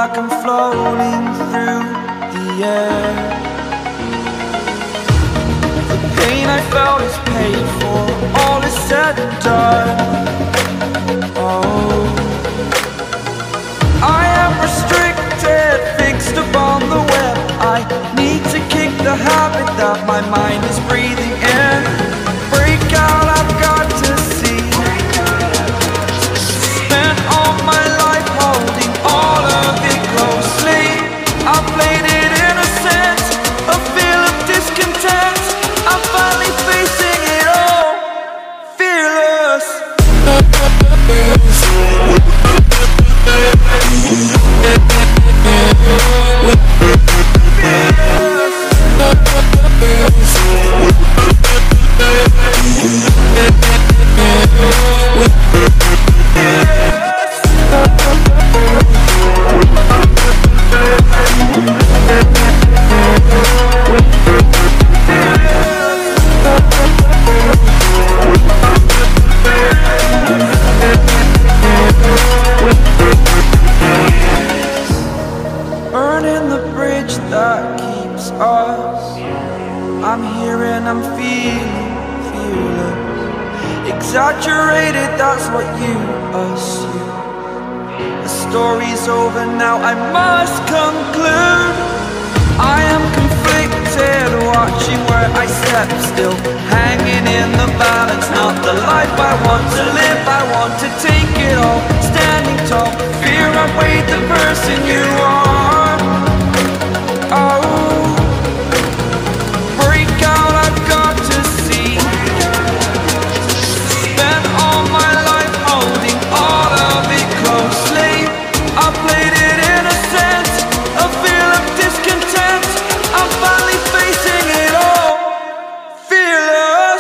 like I'm floating through the air. The pain I felt is paid for, all is said and done. Oh, I am restricted, fixed upon the web. I need to kick the habit that my mind is breathing in. Break out, I've got to see. Spent all my life holding all of it closely. I played it innocent, a feel of discontent. I'm finally facing it all, fearless. Burning the bridge that keeps us. I'm here and I'm feeling fearless. Exaggerated, that's what you assume. The story's over now, I must conclude. I am conflicted, watching where I step still, hanging in the balance. Not the life I want to live, I want to take it all. Standing tall, fear I weighed the person you are. Oh, break out, I've got to see. Spent all my life holding all of it closely. I played it innocent, a feel of discontent. I'm finally facing it all, fearless.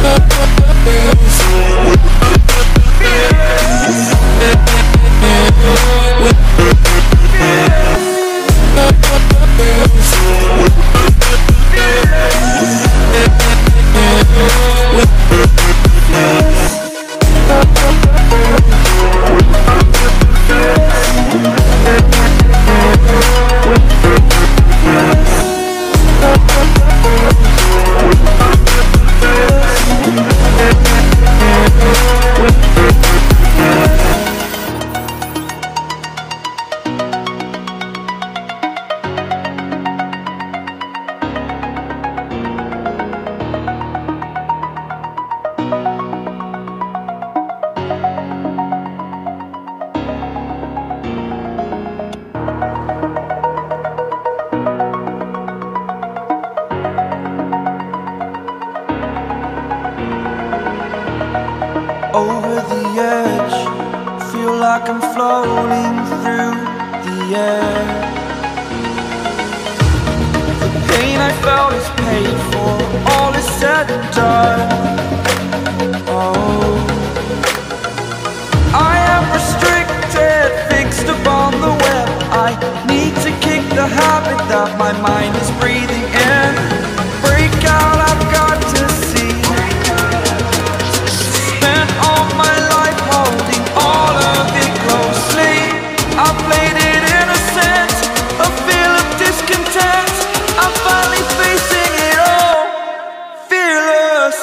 Over the edge, feel like I'm floating through the air. The pain I felt is paid for, all is said and done. Oh, I am restricted, fixed upon the web. I need to kick the habit that my mind is breathing in. Break out, I've got to see. Spent all my life holding all of it closely. I played it innocent, a feel of discontent. I'm finally facing it all, fearless.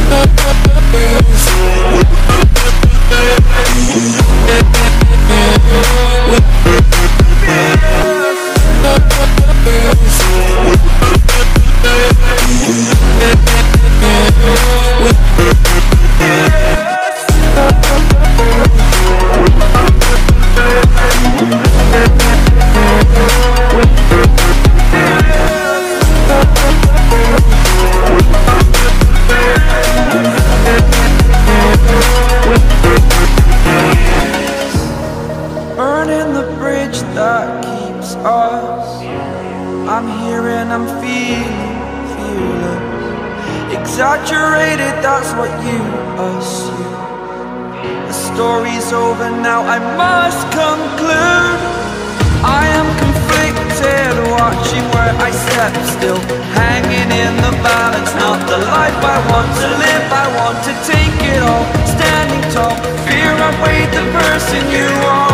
Burning the bridge that keeps us. I'm here and I'm feeling fearless. Exaggerated, that's what you assume. The story's over now, I must conclude. I am conflicted, watching where I step still, hanging in the balance. Not the life I want to live, I want to take it all. Standing tall, fear I weighed the person you are.